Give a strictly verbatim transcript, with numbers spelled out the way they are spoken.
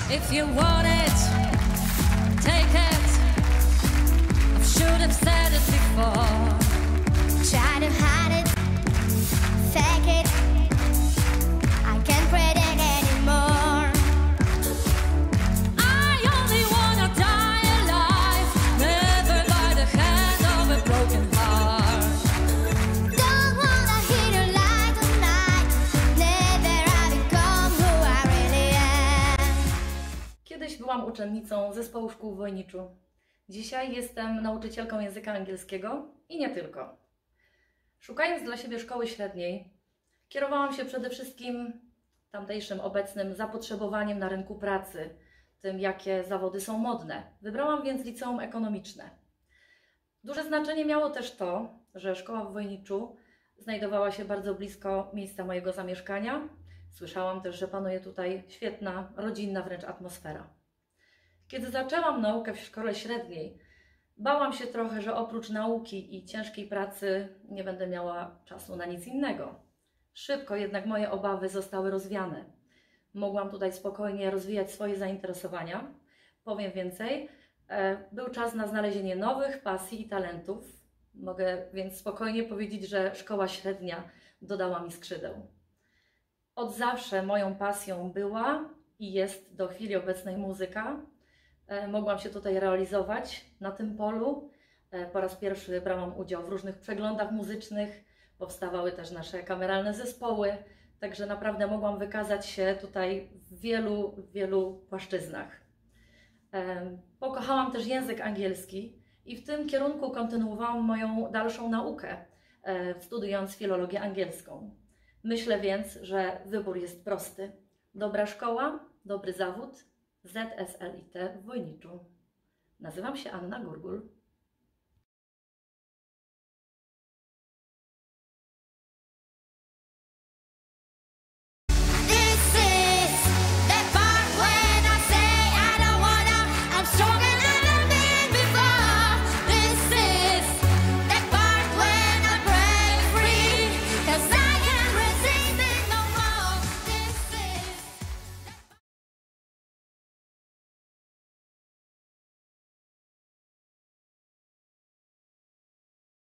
If you want it, take it. I should have said it before. Try to hide it, fake it. I can't pretend anymore. I only wanna die alive, never by the hand of a broken heart. Don't wanna hear the light of night. Never I become who I really am. Kiedyś byłam uczennicą zespołu szkół w Wojniczu. Dzisiaj jestem nauczycielką języka angielskiego i nie tylko. Szukając dla siebie szkoły średniej, kierowałam się przede wszystkim tamtejszym obecnym zapotrzebowaniem na rynku pracy, tym jakie zawody są modne. Wybrałam więc liceum ekonomiczne. Duże znaczenie miało też to, że szkoła w Wojniczu znajdowała się bardzo blisko miejsca mojego zamieszkania. Słyszałam też, że panuje tutaj świetna, rodzinna wręcz atmosfera. Kiedy zaczęłam naukę w szkole średniej, bałam się trochę, że oprócz nauki i ciężkiej pracy nie będę miała czasu na nic innego. Szybko jednak moje obawy zostały rozwiane. Mogłam tutaj spokojnie rozwijać swoje zainteresowania. Powiem więcej, był czas na znalezienie nowych pasji i talentów. Mogę więc spokojnie powiedzieć, że szkoła średnia dodała mi skrzydeł. Od zawsze moją pasją była i jest do chwili obecnej muzyka. Mogłam się tutaj realizować na tym polu. Po raz pierwszy brałam udział w różnych przeglądach muzycznych, powstawały też nasze kameralne zespoły, także naprawdę mogłam wykazać się tutaj w wielu, wielu płaszczyznach. Pokochałam też język angielski i w tym kierunku kontynuowałam moją dalszą naukę, studiując filologię angielską. Myślę więc, że wybór jest prosty. Dobra szkoła, dobry zawód, Z S L I T w Wojniczu. Nazywam się Anna Gurgul.